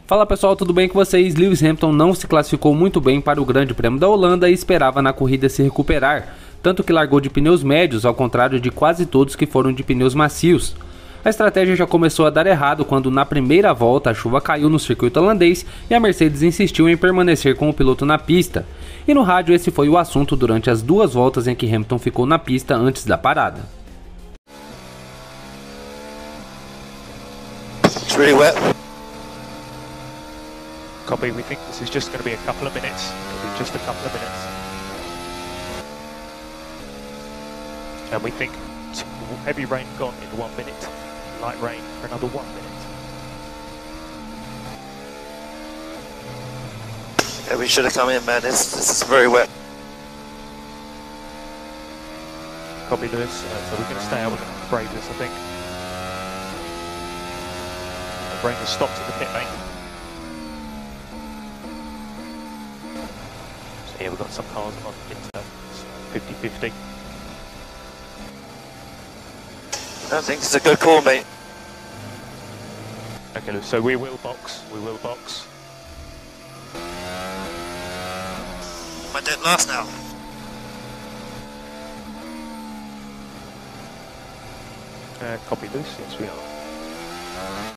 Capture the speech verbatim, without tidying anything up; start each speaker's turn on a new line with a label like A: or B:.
A: Fala pessoal, tudo bem com vocês? Lewis Hamilton não se classificou muito bem para o Grande Prêmio da Holanda e esperava na corrida se recuperar, tanto que largou de pneus médios, ao contrário de quase todos que foram de pneus macios. A estratégia já começou a dar errado quando na primeira volta a chuva caiu no circuito holandês e a Mercedes insistiu em permanecer com o piloto na pista. E no rádio esse foi o assunto durante as duas voltas em que Hamilton ficou na pista antes da parada.
B: It's really wet.
C: Copy, we think this is just going to be a couple of minutes. It'll be just a couple of minutes. And we think heavy rain gone in one minute, light rain for another one minute.
B: Yeah, we should have come in, man. This, this is very wet.
C: Copy, Lewis. Uh, so we're going to stay out, we're going to brave this, I think. The rain has stopped at the pit lane. So yeah, we've got some cars on into fifty fifty.
B: I think it's a good call, mate.
C: Okay, Lewis, so we will box, we will box.
B: Am I dead last now?
C: Uh, copy, Lewis, yes we are.